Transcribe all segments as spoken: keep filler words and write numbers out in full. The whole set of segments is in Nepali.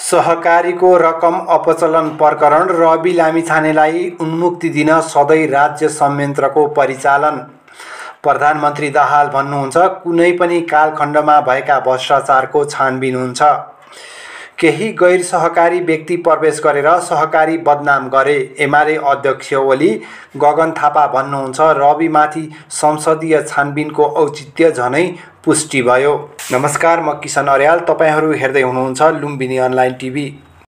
सहकारीको रकम अपचलन प्रकरण रवि लामिछानेलाई उन्मुक्ति दिन सधैँ राज्य संयन्त्रको परिचालन। प्रधानमन्त्री दाहाल भन्नुहुन्छ, कुनै पनि कालखण्डमा भएका भ्रष्टाचारको छानबिन हुन्छ। केही गैर सहकारी व्यक्ति प्रवेश गरेर सहकारी बदनाम गरे। एमाले अध्यक्ष ओली गगन थापा भन्नुहुन्छ, रविमाथि संसदीय छानबिनको औचित्य झनै पुष्टि भयो। नमस्कार, म किशन अर्याल। तपाईहरू हेर्दै हुनुहुन्छ लुम्बिनी अनलाइन टिभी।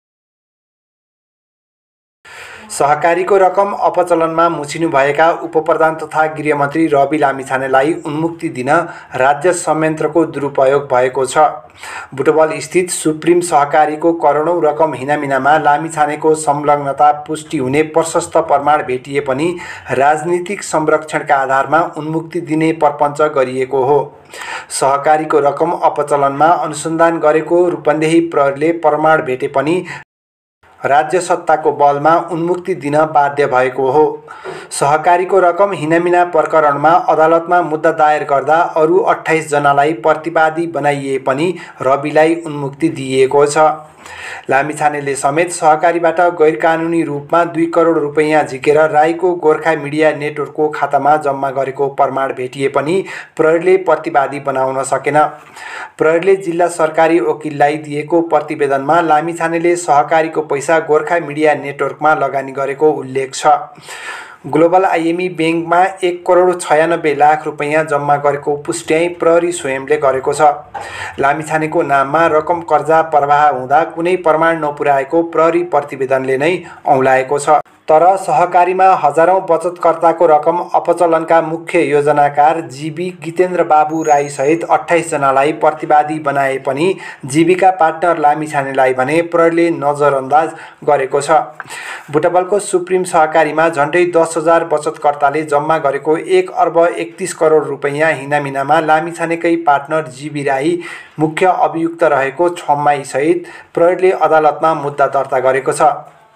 सहकारीको रकम अपचलनमा मुछिनुभएका उपप्रधान तथा गृहमन्त्री रवि लामिछानेलाई उन्मुक्ति दिन राज्य संयन्त्रको दुरुपयोग भएको छ। बुटवल स्थित सुप्रिम सहकारीको करोडौं रकम हिनामिनामा लामिछानेको संलग्नता पुष्टि हुने प्रशस्त प्रमाण भेटिए पनि राजनीतिक संरक्षणका आधारमा उन्मुक्ति दिने प्रपञ्च गरिएको हो। सहकारीको रकम अपचलनमा अनुसन्धान गरेको रूपन्देही प्रहरीले प्रमाण भेटे पनि राज्य सत्ताको बलमा उन्मुक्ति दिन बाध्य भएको हो। सहकारीको रकम हिनामिना प्रकरणमा अदालतमा मुद्दा दायर गर्दा अरू अट्ठाइस जनालाई प्रतिवादी बनाइए पनि रविलाई उन्मुक्ति दिइएको छ। लामिछानेले समेत सहकारीबाट गैरकानुनी रूपमा दुई करोड रुपैयाँ झिकेर राईको गोर्खा मिडिया नेटवर्कको खातामा जम्मा गरेको प्रमाण भेटिए पनि प्रहरीले प्रतिवादी बनाउन सकेन। प्रहरीले जिल्ला सरकारी वकिललाई दिएको प्रतिवेदनमा लामिछानेले सहकारीको पैसा गोर्खा मिडिया नेटवर्कमा लगानी गरेको उल्लेख छ। ग्लोबल आइएमई ब्याङ्कमा एक करोड छयानब्बे लाख रुपैयाँ जम्मा गरेको पुष्ट्याइ प्रहरी स्वयंले गरेको छ। लामिछानेको नाममा रकम कर्जा प्रवाह हुँदा कुनै प्रमाण नपुर्याएको प्रहरी प्रतिवेदनले नै औँलाएको छ। तर सहकारीमा हजारौं बचतकर्ताको रकम अपचलनका मुख्य योजनाकार जीवी गितेन्द्र बाबु राई सहित अट्ठाइस जनालाई प्रतिवादी बनाए पनि जीविका पार्टनर लामिछानेलाई भने प्रहरीले नजरअन्दाज गरेको छ। बुटवलको सुप्रिम सहकारीमा झण्डै दस हजार बचतकर्ताले जम्मा गरेको एक अर्ब एकतीस करोड रुपैयाँ हिनामिनामा लामिछानेकै पार्टनर जीवी राई मुख्य अभियुक्त रहेको छम्माई सहित प्रहरीले अदालतमा मुद्दा दर्ता गरेको छ।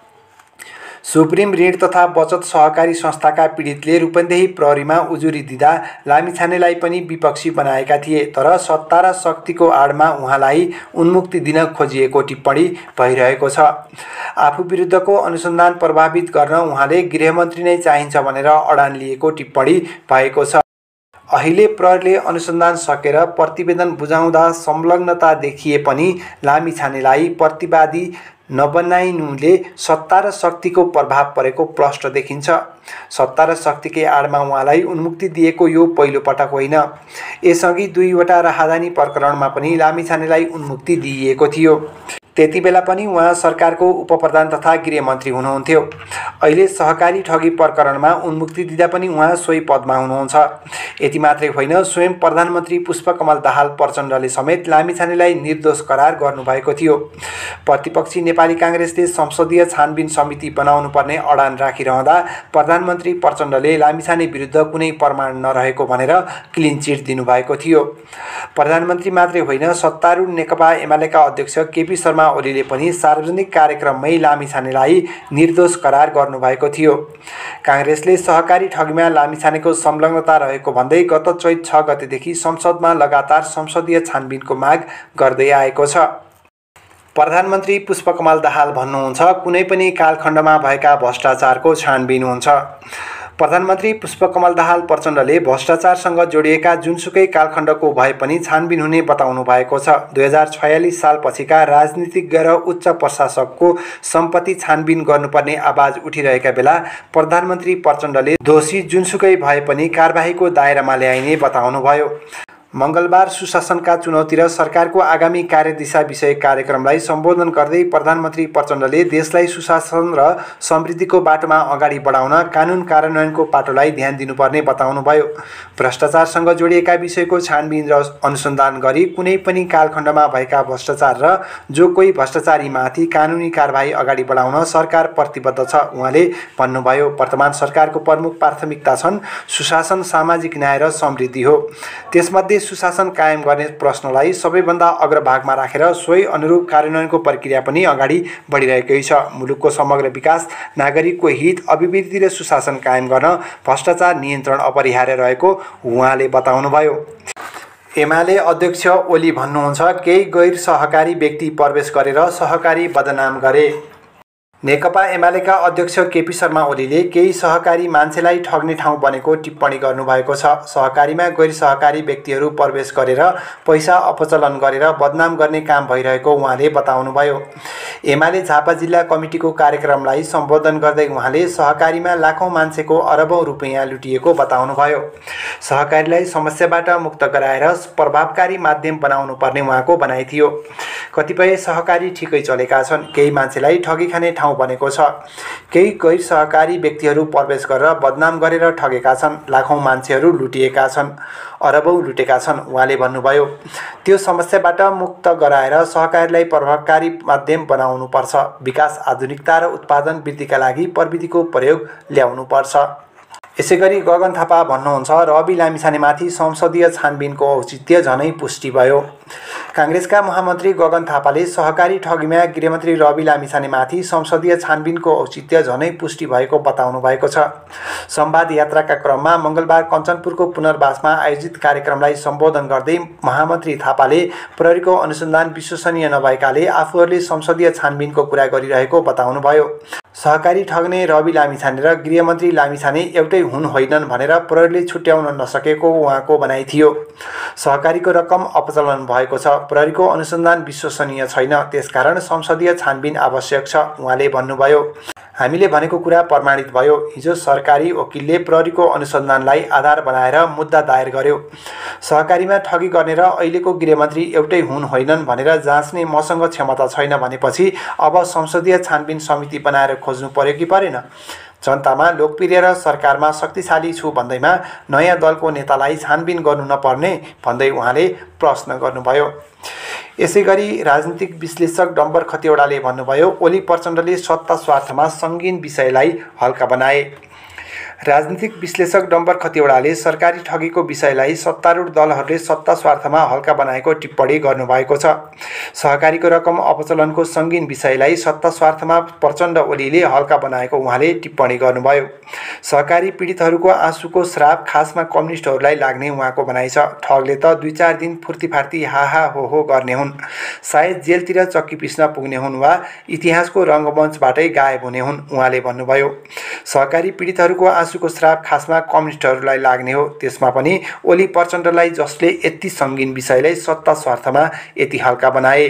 सुप्रिम ऋण तथा बचत सहकारी संस्थाका पीडितले रूपन्देही प्रहरीमा उजुरी दिँदा लामिछानेलाई पनि विपक्षी बनाएका थिए। तर सत्ता र शक्तिको आडमा उहाँलाई उन्मुक्ति दिन खोजिएको टिप्पणी भइरहेको छ। आफू विरुद्धको अनुसन्धान प्रभावित गर्न उहाँले गृहमन्त्री नै चाहिन्छ भनेर अडान लिएको टिप्पणी भएको छ। अहिले प्रहरीले अनुसन्धान सकेर प्रतिवेदन बुझाउँदा संलग्नता देखिए पनि लामिछानेलाई प्रतिवादी नबनाइनुले सत्ता र शक्तिको प्रभाव परेको प्रष्ट देखिन्छ। सत्ता र शक्तिकै आडमा उहाँलाई उन्मुक्ति दिएको यो पहिलो पटक होइन। यसअघि दुईवटा राहदानी प्रकरणमा पनि लामिछानेलाई उन्मुक्ति दिइएको थियो। त्यति बेला पनि उहाँ सरकारको उपप्रधान तथा गृहमन्त्री हुनुहुन्थ्यो। अहिले सहकारी ठगी प्रकरणमा उन्मुक्ति दिँदा पनि उहाँ सोही पदमा हुनुहुन्छ। यति मात्रै होइन, स्वयं प्रधानमन्त्री पुष्पकमल दाहाल प्रचण्डले समेत लामिछानेलाई निर्दोष करार गर्नुभएको थियो। प्रतिपक्षी नेपाली काङ्ग्रेसले संसदीय छानबिन समिति बनाउनु पर्ने अडान राखिरहँदा प्रधानमन्त्री प्रचण्डले लामिछाने विरुद्ध कुनै प्रमाण नरहेको भनेर क्लिन चिट दिनुभएको थियो। प्रधानमन्त्री मात्रै होइन, सत्तारूढ नेकपा एमालेका अध्यक्ष केपी शर्मा ओलीले पनि सार्वजनिक कार्यक्रममै लामिछानेलाई निर्दोष करार गर्नुभएको थियो। काङ्ग्रेसले सहकारी ठगीमा लामिछानेको संलग्नता रहेको भन्दै गत चैत छ गतेदेखि संसदमा लगातार संसदीय छानबिनको माग गर्दै आएको छ। प्रधानमन्त्री पुष्पकमल दाहाल भन्नुहुन्छ, कुनै पनि कालखण्डमा भएका भ्रष्टाचारको छानबिन हुन्छ। प्रधानमन्त्री पुष्पकमल दाहाल प्रचण्डले भ्रष्टाचारसँग जोडिएका जुनसुकै कालखण्डको भए पनि छानबिन हुने बताउनु भएको छ। दुई हजार छयालिस साल पछिका राजनीतिज्ञ र उच्च प्रशासकको सम्पत्ति छानबिन गर्नुपर्ने आवाज उठिरहेका बेला प्रधानमन्त्री प्रचण्डले दोषी जुनसुकै भए पनि कारबाहीको दायरामा ल्याइने बताउनुभयो। मंगलबार सुशासनका चुनौती र सरकारको आगामी कार्यदिशा विषय कार्यक्रमलाई सम्बोधन गर्दै प्रधानमन्त्री प्रचण्डले देशलाई सुशासन र समृद्धिको बाटोमा अगाडि बढाउन कानुन कार्यान्वयनको पाटोलाई ध्यान दिनुपर्ने बताउनुभयो। भ्रष्टाचारसँग जोडिएका विषयको छानबिन र अनुसन्धान गरी कुनै पनि कालखण्डमा भएका भ्रष्टाचार र जो कोही भ्रष्टाचारीमाथि कानुनी कारबाही अगाडि बढाउन सरकार प्रतिबद्ध छ उहाँले भन्नुभयो। वर्तमान सरकारको प्रमुख प्राथमिकता छन् सुशासन, सामाजिक न्याय र समृद्धि हो। त्यसमध्ये सुशासन कायम गर्ने प्रश्नलाई सबैभन्दा अग्रभागमा राखेर सोही अनुरूप कार्यान्वयनको प्रक्रिया पनि अगाडि बढिरहेकै छ। मुलुकको समग्र विकास, नागरिकको हित, अभिवृद्धि र सुशासन कायम गर्न भ्रष्टाचार नियन्त्रण अपरिहार्य रहेको उहाँले बताउनुभयो। एमाले अध्यक्ष ओली भन्नुहुन्छ, केही गैर सहकारी व्यक्ति प्रवेश गरेर सहकारी बदनाम गरे। नेकपा एमालेका अध्यक्ष केपी शर्मा ओलीले केही सहकारी मान्छेलाई ठग्ने ठाउँ बनेको टिप्पणी गर्नुभएको छ। सहकारीमा गैर सहकारी व्यक्तिहरू प्रवेश गरेर पैसा अपचलन गरेर बदनाम गर्ने काम भइरहेको उहाँले बताउनुभयो। एमाले झापा जिल्ला कमिटीको कार्यक्रमलाई सम्बोधन गर्दै उहाँले सहकारीमा लाखौँ मान्छेको अरबौं रुपियाँ लुटिएको बताउनुभयो। सहकारीलाई समस्याबाट मुक्त गराएर प्रभावकारी माध्यम बनाउनु पर्ने उहाँको भनाइ थियो। कतिपय सहकारी ठिकै चलेका छन्, केही मान्छेलाई ठगी खाने ठाउँ बनेको छ। केही गैर सहकारी व्यक्तिहरू प्रवेश गरेर बदनाम गरेर ठगेका छन्, लाखौँ मान्छेहरू लुटिएका छन्, अरबौं लुटेका छन् उहाँले भन्नुभयो। त्यो समस्याबाट मुक्त गराएर सहकारीलाई प्रभावकारी माध्यम बनाउनु पर्छ। विकास, आधुनिकता र उत्पादन वृद्धिका लागि प्रविधिको प्रयोग ल्याउनु पर्छ। यसैगरी गगन थापा भन्नुहुन्छ, रवि लामिछानेमाथि संसदीय छानबिनको औचित्य झनै पुष्टि भयो। कांग्रेसका महामन्त्री गगन थापाले सहकारी ठगीमा गृहमन्त्री रवि लामिछानेमाथि संसदीय छानबिनको औचित्य झनै पुष्टि भएको बताउनु भएको छ। संवाद यात्राका क्रममा मंगलबार कञ्चनपुरको पुनर्वासमा आयोजित कार्यक्रमलाई सम्बोधन गर्दै महामन्त्री थापाले प्रहरीको अनुसन्धान विश्वसनीय नभएकाले आफूहरूले संसदीय छानबिनको कुरा गरिरहेको बताउनुभयो। सहकारी ठग्ने रवि लामिछाने र गृहमन्त्री लामिछाने एउटै हुन होइनन् भनेर प्रहरीले छुट्याउन नसकेको उहाँको भनाइ थियो। सहकारीको रकम अपचलन भएको छ, प्रहरीको अनुसन्धान विश्वसनीय छैन, त्यसकारण संसदीय छानबिन आवश्यक छ उहाँले भन्नुभयो। हामीले भनेको कुरा प्रमाणित भयो। हिजो सरकारी वकिलले प्रहरीको अनुसन्धानलाई आधार बनाएर मुद्दा दायर गर्यो। सहकारीमा ठगी गर्ने र अहिलेको गृहमन्त्री एउटै हुन होइनन् भनेर जाँच्ने मसँग क्षमता छैन भनेपछि अब संसदीय छानबिन समिति बनाएर खोज्नु पर्यो कि परेन? जनतामा लोकप्रिय र सरकारमा शक्तिशाली छु भन्दैमा नयाँ दलको नेतालाई छानबिन गर्नु नपर्ने भन्दै उहाँले प्रश्न गर्नुभयो। यसैगरी राजनीतिक विश्लेषक डम्बर खतिवडाले भन्नुभयो, ओली प्रचण्डले सत्ता स्वार्थमा सङ्गीन विषयलाई हल्का बनाए। राजनीतिक विश्लेषक डम्बर खतिवडाले सरकारी ठगीको विषयलाई सत्तारूढ दलहरूले सत्ता स्वार्थमा हल्का बनाएको टिप्पणी गर्नुभएको छ। सहकारीको रकम अपचलनको सङ्गीन विषयलाई सत्ता स्वार्थमा प्रचण्ड ओलीले हल्का बनाएको उहाँले टिप्पणी गर्नुभयो। सहकारी पीडितहरूको आँसुको श्राप खासमा कम्युनिस्टहरूलाई लाग्ने उहाँको भनाइ छ। ठगले त दुई चार दिन फुर्तीफार्ती हाहा हो हो गर्ने हुन्, सायद जेलतिर चक्की पिस्न पुग्ने हुन् वा इतिहासको रङ्गमञ्चबाटै गायब हुने हुन् उहाँले भन्नुभयो। सहकारी पीडितहरूको आँसुको श्राप खासमा कम्युनिस्टहरूलाई लाग्ने हो, त्यसमा पनि ओली प्रचण्डलाई जसले यति सङ्गीन विषयलाई सत्ता स्वार्थमा यति हल्का बनाए।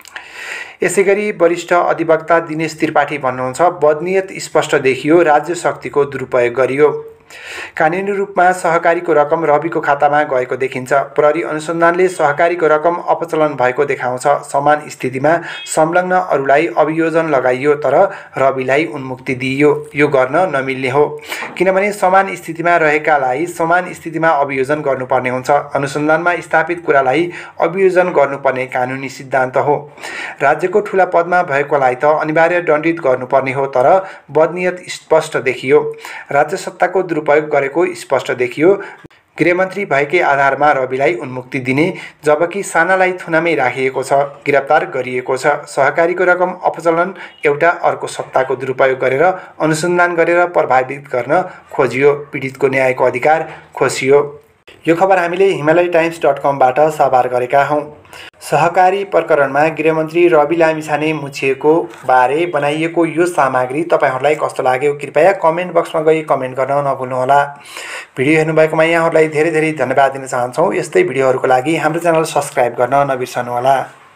यसैगरी वरिष्ठ अधिवक्ता दिनेश त्रिपाठी भन्नुहुन्छ, बदनियत स्पष्ट देखियो, राज्य शक्तिको दुरुपयोग गरियो। कानुनी रूपमा सहकारीको रकम रविको खातामा गएको देखिन्छ। प्रहरी अनुसन्धानले सहकारीको रकम अपचलन भएको देखाउँछ। समान स्थितिमा संलग्न अरूलाई अभियोजन लगाइयो तर रविलाई उन्मुक्ति दिइयो। यो गर्न नमिल्ने हो, किनभने समान स्थितिमा रहेकालाई समान स्थितिमा अभियोजन गर्नुपर्ने हुन्छ। अनुसन्धानमा स्थापित कुरालाई अभियोजन गर्नुपर्ने कानुनी सिद्धान्त हो। राज्यको ठुला पदमा भएकोलाई त अनिवार्य दण्डित गर्नुपर्ने हो, तर बदनियत स्पष्ट देखियो। राज्य सत्ताको दुरुपयोग गरेको स्पष्ट देखियो। गृहमन्त्री भएकै आधारमा रविलाई उन्मुक्ति दिने, जबकि सानालाई थुनामै राखिएको छ, गिरफ्तार गरिएको छ। सहकारीको रकम अपचलन एउटा अर्को सत्ताको दुरुपयोग गरेर अनुसन्धान गरेर प्रभावित गर्न खोजियो, पीडितको न्यायको अधिकार खोसियो। यो खबर हामीले हिमालय टाइम्स डट कमबाट साभार गरेका हौँ। सहकारी प्रकरणमा गृहमन्त्री रवि लामिछाने मुछिएको बारे बनाइएको यो सामग्री तपाईहरूलाई कस्तो लाग्यो? कृपया कमेन्ट बक्समा गई कमेन्ट गर्न नभुल्नुहोला। भिडियो हेर्नुभएकोमा यहाँहरूलाई धेरै धेरै धन्यवाद दिन चाहन्छौँ। यस्तै भिडियोहरूको लागि हाम्रो च्यानल सब्सक्राइब गर्न नबिर्सनुहोला।